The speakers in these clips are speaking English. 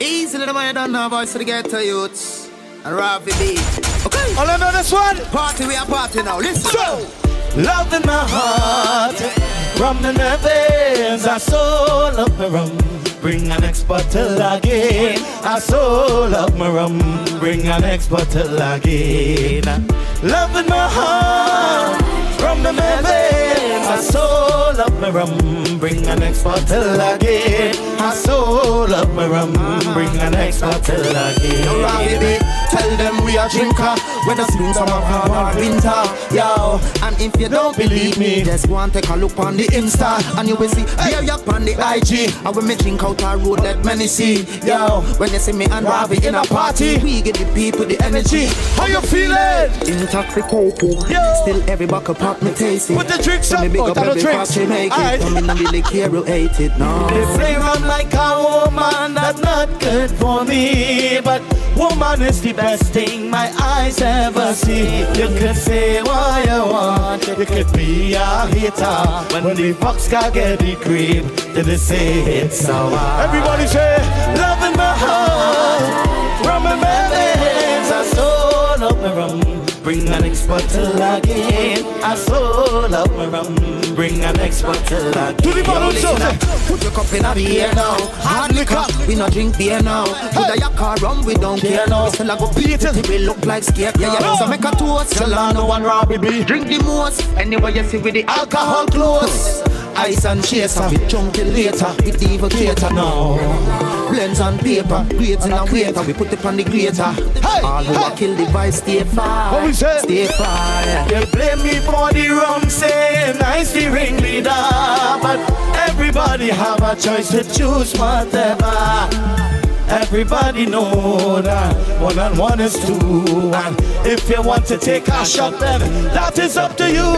Easily the way I don't know voice to the ghetto youths. And Ravi B. Okay. All I know this one. Party, we are party now. Listen. So, love in my heart, rum in my veins, I so love my rum. Bring an next bottle again. I so love my rum. Bring an next bottle again. Love in my heart, rum in my veins, I so love my rum. Bring an next bottle again. I so love my rum. Bring an next bottle again. Tell them we are drinker, whether spring, summer, fall or winter, yo. And if you don't believe me, just go and take a look on the Insta, and you will see here you on the IG. And when me drink out our road, let many see, yo. When you see me and Ravi in a party, we give the people the energy. How you feeling? Intoxicated, yo. Still every buckle pop me tasty. Put the drinks up, put the drinks. I don't really care who ate it, no. They play around like a woman, that's not good for me, but woman is the best thing my eyes ever see. You could say what you want, you could be a hater. When the fox got get the cream, then they say it's sour. Everybody say, love in my heart, rum in my veins, I so love my rum. Bring an next bottle again. I so love my rum. Bring an next bottle again. To the bottle, so put your cup in a beer now. Hard liquor, we not drink beer now. Put a yak or rum, we don't care now. Still I go beat it, we look like scared. Yeah. So make a toast, tell no one Robbie B. Drink the most, anyway you see with the alcohol close. Ice and chaser, we chunky later. With the evil cater now. Blends on paper, grades in a waiter. We put it on the grater. All who are kill the vice, stay far. What we say? Stay far. They blame me for the wrong saying nice the ringleader, but everybody have a choice to choose whatever. Everybody know that 1 and 1 is 2, and if you want to take a shot, then that is up to you.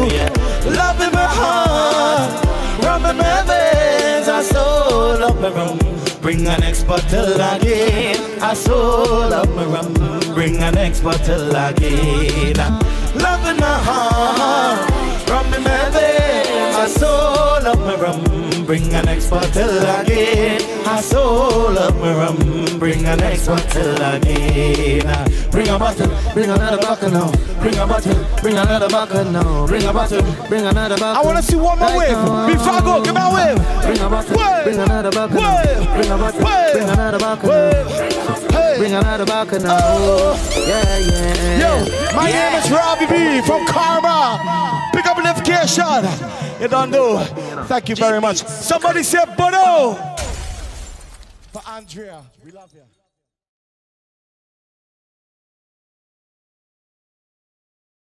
Love in my heart, rum in my veins, I so love my rum. Bring an next bottle again. I so love my rum. Bring an next bottle again. Love in my heart, rum in my veins, I so love my rum. Bring an next bottle again. I so love my rum. Bring an next bottle again. Bring a bottle, bring another bottle now. Bring a bottle, bring another bottle now. Bring a bottle, bring another bottle. I wanna see one more wave before I go. Give me a wave. Bring a bottle, bring another bottle. Bring a bottle, bring another bottle. Bring another bottle now. Yeah. Yo, my name is Robbie B from Karma. Pick up notification. You don't know. Thank you very much. Somebody say Bono. For Andrea, we love you.